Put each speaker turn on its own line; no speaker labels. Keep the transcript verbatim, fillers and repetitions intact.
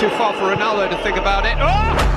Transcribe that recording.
too far for Ronaldo to think about it. Oh!